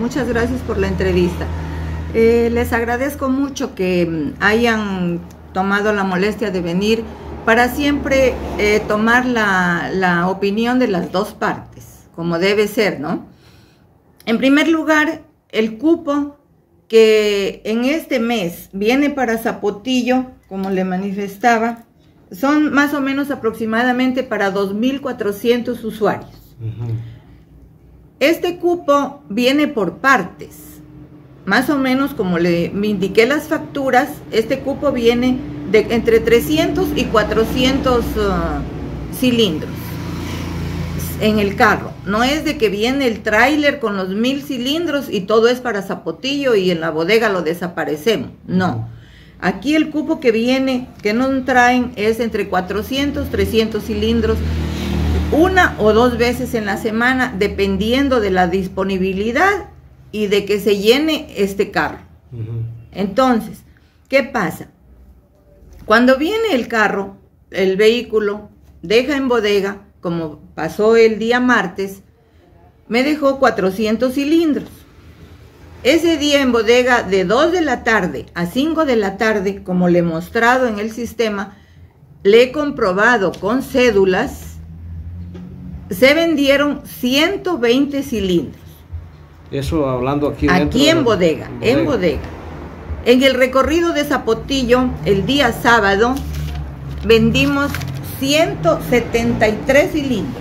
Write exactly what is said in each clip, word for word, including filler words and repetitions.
Muchas gracias por la entrevista. Eh, les agradezco mucho que hayan tomado la molestia de venir para siempre eh, tomar la, la opinión de las dos partes, como debe ser, ¿no? En primer lugar, el cupo que en este mes viene para Zapotillo, como le manifestaba, son más o menos aproximadamente para dos mil cuatrocientos usuarios. Uh-huh. Este cupo viene por partes, más o menos como le me indiqué las facturas, este cupo viene de entre trescientos y cuatrocientos uh, cilindros en el carro. No es de que viene el tráiler con los mil cilindros y todo es para Zapotillo y en la bodega lo desaparecemos, no. Aquí el cupo que viene, que nos traen, es entre cuatrocientos, trescientos cilindros, una o dos veces en la semana, dependiendo de la disponibilidad y de que se llene este carro. Uh-huh. Entonces, ¿qué pasa? Cuando viene el carro, el vehículo, deja en bodega, como pasó el día martes, me dejó cuatrocientos cilindros. Ese día en bodega, de dos de la tarde a cinco de la tarde, como le he mostrado en el sistema, le he comprobado con cédulas, se vendieron ciento veinte cilindros. Eso hablando aquí dentro. Aquí en de bodega, bodega, en bodega. En el recorrido de Zapotillo, el día sábado, vendimos ciento setenta y tres cilindros.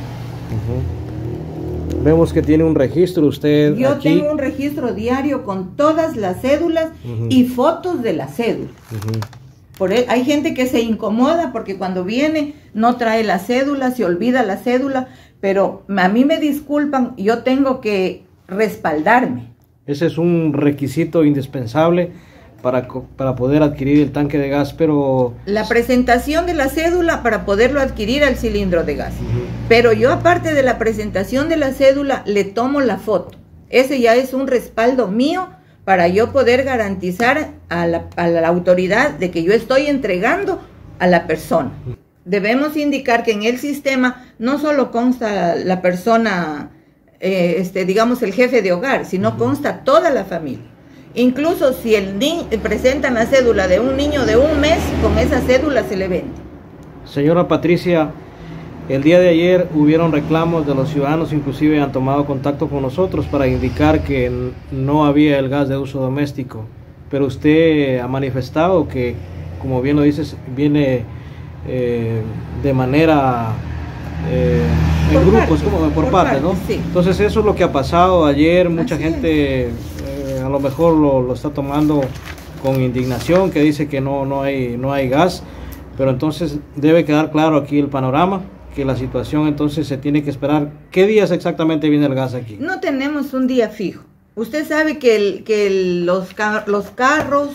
Uh-huh. Vemos que tiene un registro usted. Yo aquí. tengo un registro diario con todas las cédulas uh-huh. y fotos de las cédulas. Uh-huh. Por él, hay gente que se incomoda porque cuando viene no trae la cédula, se olvida la cédula, pero a mí me disculpan, yo tengo que respaldarme. Ese es un requisito indispensable para, para poder adquirir el tanque de gas, pero... La presentación de la cédula para poderlo adquirir al cilindro de gas. Uh-huh. Pero yo, aparte de la presentación de la cédula, le tomo la foto. Ese ya es un respaldo mío para yo poder garantizar a la, a la autoridad de que yo estoy entregando a la persona. Debemos indicar que en el sistema no solo consta la persona, eh, este, digamos el jefe de hogar, sino uh-huh. consta toda la familia. Incluso si el niño presenta la cédula de un niño de un mes, con esa cédula se le vende. Señora Patricia, el día de ayer hubieron reclamos de los ciudadanos, inclusive han tomado contacto con nosotros para indicar que no había el gas de uso doméstico, pero usted ha manifestado que, como bien lo dices, viene eh, de manera eh, en por grupos, parte, como por, por partes, parte, ¿no? Sí. Entonces eso es lo que ha pasado ayer, mucha Así gente eh, a lo mejor lo, lo está tomando con indignación, que dice que no, no, hay, no hay gas, pero entonces debe quedar claro aquí el panorama, que la situación entonces se tiene que esperar. ¿Qué días exactamente viene el gas aquí? No tenemos un día fijo. Usted sabe que, el, que el, los, car los carros,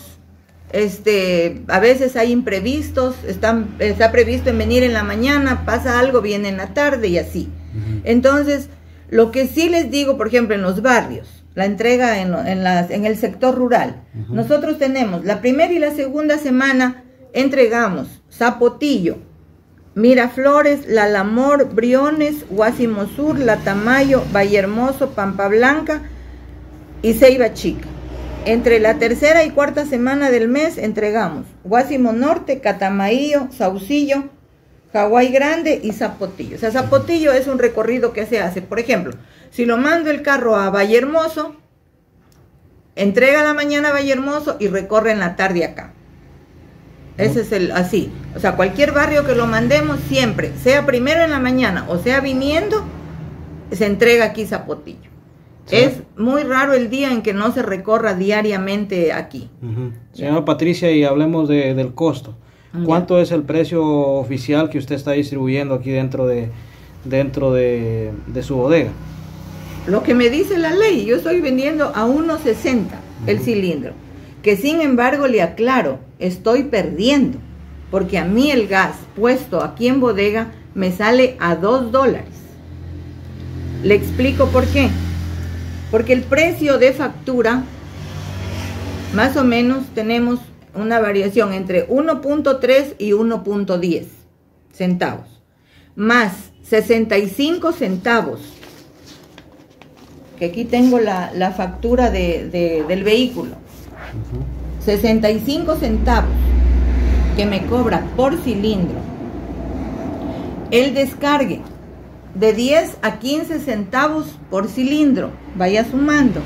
este, a veces hay imprevistos, están, está previsto en venir en la mañana, pasa algo, viene en la tarde y así. Uh-huh. Entonces, lo que sí les digo, por ejemplo, en los barrios, la entrega en, en, las, en el sector rural, uh-huh. nosotros tenemos la primera y la segunda semana, entregamos Zapotillo, Miraflores, La Lamor, Briones, Guásimo Sur, La Tamayo, Vallehermoso, Pampa Blanca y Ceiba Chica. Entre la tercera y cuarta semana del mes entregamos Guásimo Norte, Catamayo, Saucillo, Hawái Grande y Zapotillo. O sea, Zapotillo es un recorrido que se hace. Por ejemplo, si lo mando el carro a Vallehermoso, entrega a la mañana a Vallehermoso y recorre en la tarde acá. Ese es el así. O sea, cualquier barrio que lo mandemos siempre, sea primero en la mañana o sea viniendo, se entrega aquí Zapotillo. Sí. Es muy raro el día en que no se recorra diariamente aquí. Uh-huh. Señora Patricia, y hablemos de, del costo. ¿Cuánto yeah. es el precio oficial que usted está distribuyendo aquí dentro de, dentro de, de su bodega? Lo que me dice la ley, yo estoy vendiendo a uno sesenta uh-huh. el cilindro. Que sin embargo le aclaro, estoy perdiendo, porque a mí el gas puesto aquí en bodega me sale a dos dólares. Le explico por qué. Porque el precio de factura, más o menos tenemos una variación entre uno punto tres y uno punto diez centavos, más sesenta y cinco centavos que aquí tengo la, la factura de, de, del vehículo. Uh-huh. sesenta y cinco centavos que me cobra por cilindro. El descargue de diez a quince centavos por cilindro, vaya sumando.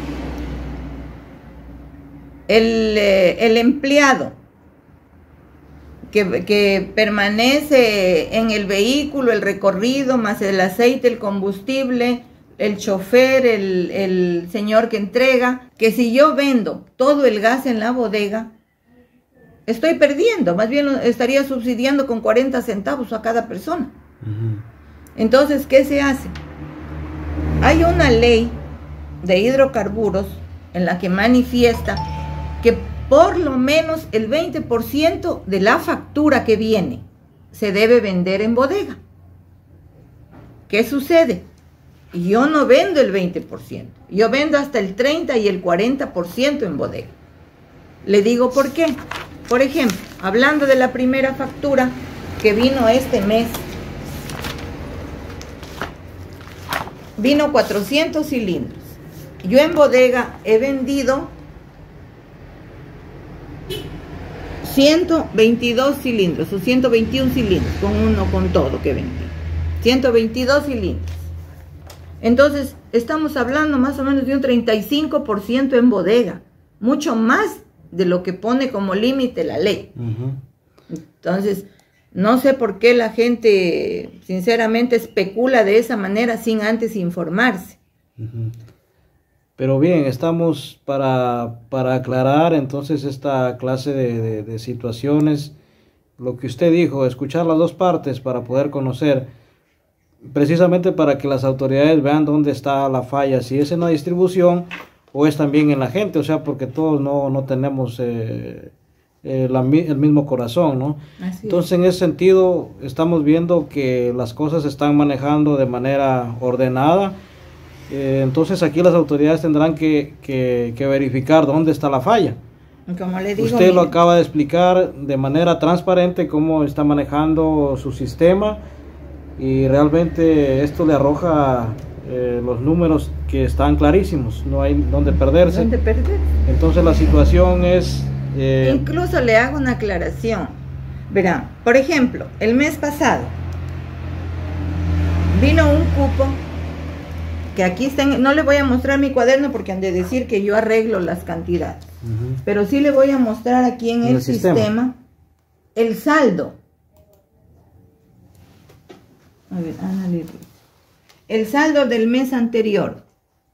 El, eh, el empleado que, que permanece en el vehículo, el recorrido, más el aceite, el combustible, el chofer, el, el señor que entrega, que si yo vendo todo el gas en la bodega, estoy perdiendo, más bien estaría subsidiando con cuarenta centavos a cada persona. Uh-huh. Entonces, ¿qué se hace? Hay una ley de hidrocarburos en la que manifiesta que por lo menos el veinte por ciento de la factura que viene se debe vender en bodega. ¿Qué sucede? Yo no vendo el veinte por ciento, yo vendo hasta el treinta y el cuarenta por ciento en bodega. Le digo por qué. Por ejemplo, hablando de la primera factura que vino este mes, vino cuatrocientos cilindros. Yo en bodega he vendido ciento veintidós cilindros, o ciento veintiún cilindros, con uno, con todo que vendí. ciento veintidós cilindros. Entonces, estamos hablando más o menos de un treinta y cinco por ciento en bodega, mucho más de lo que pone como límite la ley. Uh-huh. Entonces, no sé por qué la gente, sinceramente, especula de esa manera sin antes informarse. Uh-huh. Pero bien, estamos para, para aclarar entonces esta clase de, de, de situaciones. Lo que usted dijo, escuchar las dos partes para poder conocer, precisamente para que las autoridades vean dónde está la falla, si es en la distribución o es también en la gente, o sea, porque todos no, no tenemos eh, eh, la, el mismo corazón, ¿no? Así Entonces, es. En ese sentido, estamos viendo que las cosas se están manejando de manera ordenada. Eh, entonces, aquí las autoridades tendrán que, que, que verificar dónde está la falla. Como le digo, Usted mire. lo acaba de explicar de manera transparente cómo está manejando su sistema y realmente esto le arroja eh, los números que están clarísimos, no hay dónde perderse. ¿Dónde perder? Entonces la situación es... Eh... Incluso le hago una aclaración. Verán, por ejemplo, el mes pasado vino un cupo que aquí está, en, no le voy a mostrar mi cuaderno porque han de decir que yo arreglo las cantidades, uh-huh. pero sí le voy a mostrar aquí en, en el, el sistema, sistema el saldo. A ver, análisis. El saldo del mes anterior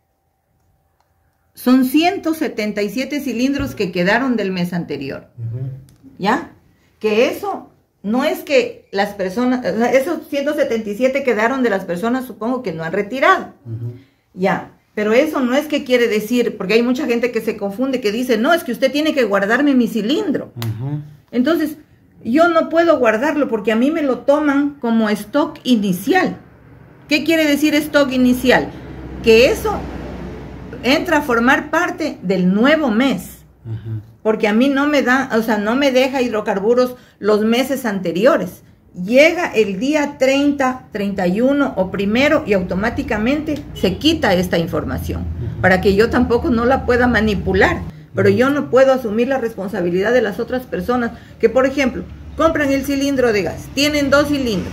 son ciento setenta y siete cilindros que quedaron del mes anterior. Uh-huh. ¿Ya? Que eso no es que las personas, o sea, esos ciento setenta y siete quedaron de las personas, supongo que no han retirado. Uh-huh. Ya, pero eso no es que quiere decir, porque hay mucha gente que se confunde, que dice, no, es que usted tiene que guardarme mi cilindro. Uh-huh. Entonces, yo no puedo guardarlo porque a mí me lo toman como stock inicial. ¿Qué quiere decir stock inicial? Que eso entra a formar parte del nuevo mes. Uh-huh. Porque a mí no me da, o sea, no me deja hidrocarburos los meses anteriores. Llega el día treinta, treinta y uno o primero y automáticamente se quita esta información. Uh-huh. Para que yo tampoco no la pueda manipular. Pero yo no puedo asumir la responsabilidad de las otras personas que, por ejemplo, compran el cilindro de gas, tienen dos cilindros,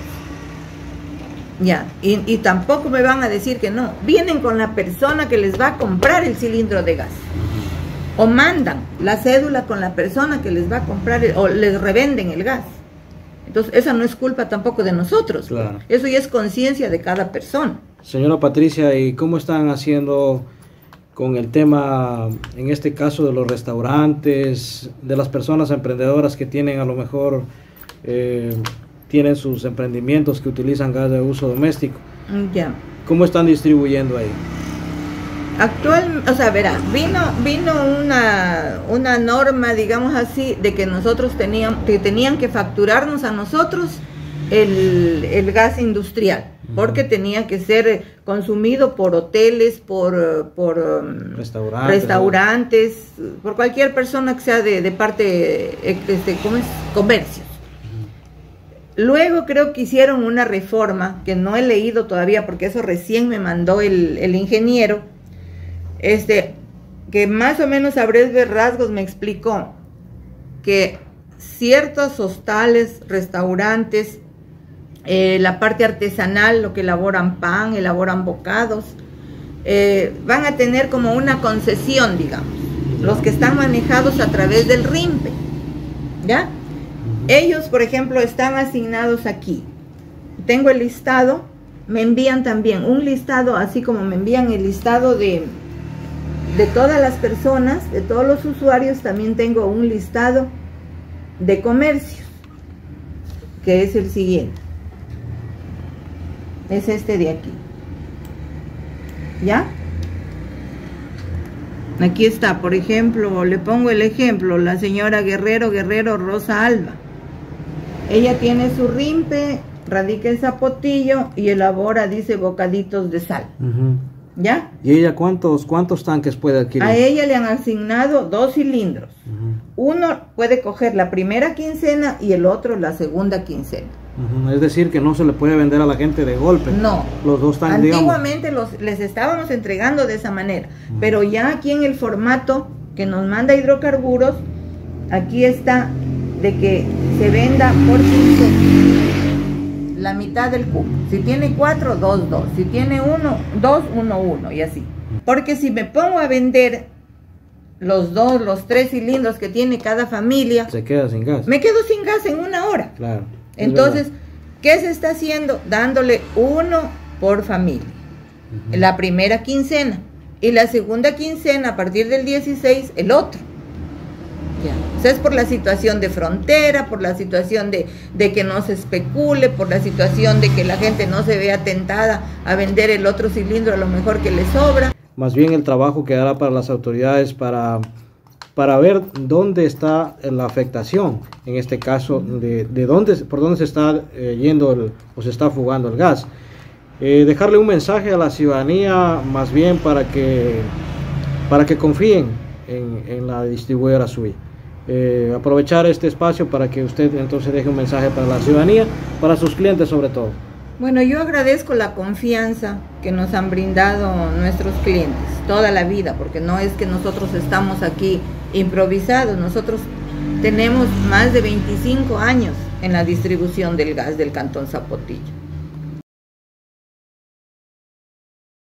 ya, y, y tampoco me van a decir que no, vienen con la persona que les va a comprar el cilindro de gas, o mandan la cédula con la persona que les va a comprar, el, o les revenden el gas. Entonces, esa no es culpa tampoco de nosotros, claro. Eso ya es conciencia de cada persona. Señora Patricia, ¿y cómo están haciendo con el tema, en este caso, de los restaurantes, de las personas emprendedoras que tienen a lo mejor, eh, tienen sus emprendimientos que utilizan gas de uso doméstico? Ya. ¿Cómo están distribuyendo ahí? Actual, o sea, verá, vino, vino una, una norma, digamos así, de que nosotros teníamos, que tenían que facturarnos a nosotros el, el gas industrial, porque tenía que ser consumido por hoteles, por, por restaurantes, restaurantes por cualquier persona que sea de, de parte, este, ¿cómo es? Comercios. Uh-huh. Luego creo que hicieron una reforma, que no he leído todavía, porque eso recién me mandó el, el ingeniero, este, que más o menos a breves rasgos me explicó que ciertos hostales, restaurantes, eh, la parte artesanal, lo que elaboran pan, elaboran bocados, eh, van a tener como una concesión, digamos, los que están manejados a través del RIMPE, ¿ya? Ellos, por ejemplo, están asignados aquí. Tengo el listado, me envían también un listado, así como me envían el listado de, de todas las personas, de todos los usuarios, también tengo un listado de comercios, que es el siguiente. Es este de aquí. ¿Ya? Aquí está, por ejemplo, le pongo el ejemplo, la señora Guerrero, Guerrero Rosa Alba. Ella tiene su RIMPE, radica en Zapotillo y elabora, dice, bocaditos de sal. Uh-huh. ¿Ya? ¿Y ella cuántos, cuántos tanques puede adquirir? A ella le han asignado dos cilindros. Uh-huh. Uno puede coger la primera quincena y el otro la segunda quincena. Uh-huh. Es decir, que no se le puede vender a la gente de golpe. No. Los dos tanques, antiguamente los, les estábamos entregando de esa manera. Uh-huh. Pero ya aquí en el formato que nos manda Hidrocarburos, aquí está de que se venda por quincena. La mitad del cubo. Si tiene cuatro, dos, dos. Si tiene uno, dos, uno, uno. Y así. Porque si me pongo a vender los dos, los tres cilindros que tiene cada familia, se queda sin gas. Me quedo sin gas en una hora. Claro. Entonces, ¿qué se está haciendo? Dándole uno por familia. Uh-huh. La primera quincena. Y la segunda quincena, a partir del dieciséis, el otro. Ya. O sea, es por la situación de frontera, por la situación de, de que no se especule, por la situación de que la gente no se vea tentada a vender el otro cilindro a lo mejor que le sobra. Más bien el trabajo quedará para las autoridades para, para ver dónde está la afectación, en este caso, de, de dónde, por dónde se está eh, yendo el, o se está fugando el gas. Eh, dejarle un mensaje a la ciudadanía más bien para que, para que confíen en, en la distribuidora S U I. Eh, aprovechar este espacio para que usted entonces deje un mensaje para la ciudadanía, para sus clientes sobre todo. Bueno, yo agradezco la confianza que nos han brindado nuestros clientes toda la vida, porque no es que nosotros estamos aquí improvisados, nosotros tenemos más de veinticinco años en la distribución del gas del Cantón Zapotillo.